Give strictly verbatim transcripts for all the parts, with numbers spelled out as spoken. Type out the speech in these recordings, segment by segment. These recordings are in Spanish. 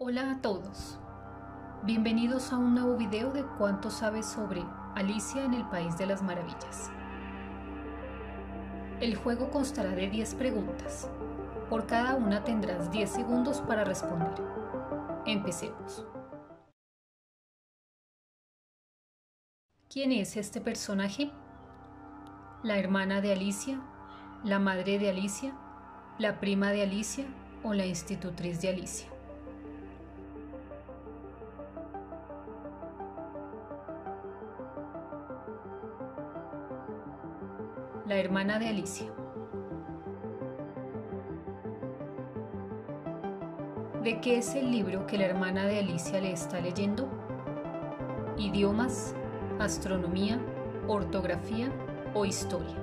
Hola a todos, bienvenidos a un nuevo video de cuánto sabes sobre Alicia en el País de las Maravillas. El juego constará de diez preguntas, por cada una tendrás diez segundos para responder. Empecemos. ¿Quién es este personaje? ¿La hermana de Alicia? ¿La madre de Alicia? ¿La prima de Alicia? ¿O la institutriz de Alicia? La hermana de Alicia. ¿De qué es el libro que la hermana de Alicia le está leyendo? ¿Idiomas, astronomía, ortografía o historia?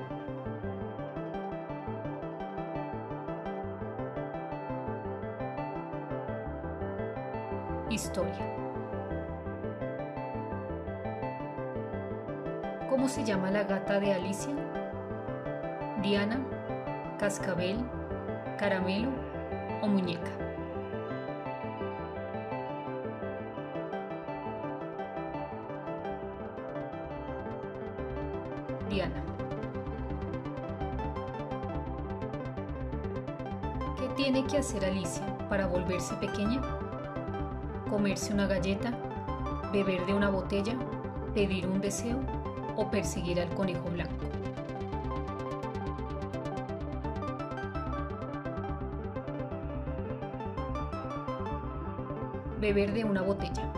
Historia. ¿Cómo se llama la gata de Alicia? Diana, Cascabel, Caramelo o Muñeca. Diana. ¿Qué tiene que hacer Alicia para volverse pequeña? ¿Comerse una galleta? ¿Beber de una botella? ¿Pedir un deseo? ¿O perseguir al conejo blanco? Beber de una botella.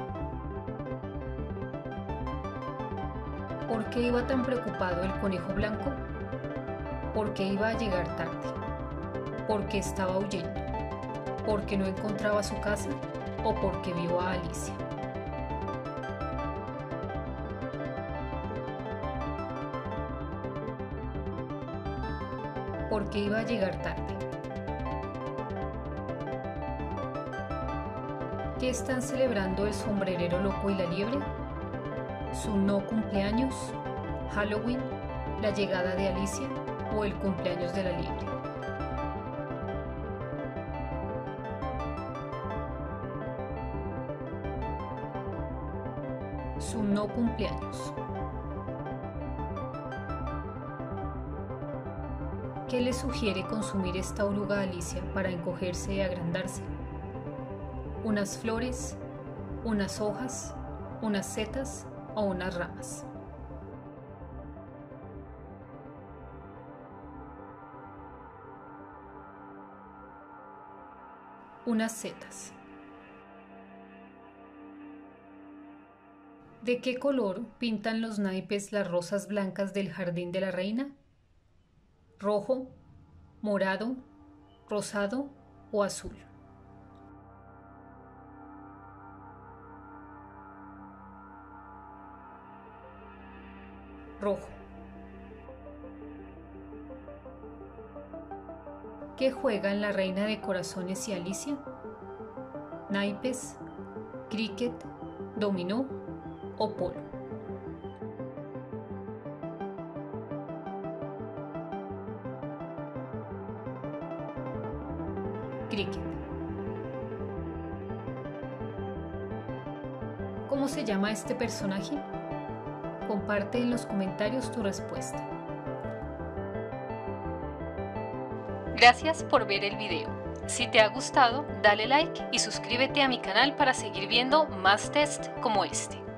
¿Por qué iba tan preocupado el conejo blanco? Porque iba a llegar tarde. Porque estaba huyendo. Porque no encontraba su casa o porque vio a Alicia. Porque iba a llegar tarde. ¿Qué están celebrando el sombrerero loco y la liebre? ¿Su no cumpleaños, Halloween, la llegada de Alicia o el cumpleaños de la liebre? Su no cumpleaños. ¿Qué le sugiere consumir esta oruga a Alicia para encogerse y agrandarse? ¿Unas flores, unas hojas, unas setas o unas ramas? Unas setas. ¿De qué color pintan los naipes las rosas blancas del jardín de la reina? ¿Rojo, morado, rosado o azul? Rojo. ¿Qué juegan la reina de corazones y Alicia? ¿Naipes, cricket, dominó o polo? Cricket. ¿Cómo se llama este personaje? Comparte en los comentarios tu respuesta. Gracias por ver el video. Si te ha gustado, dale like y suscríbete a mi canal para seguir viendo más tests como este.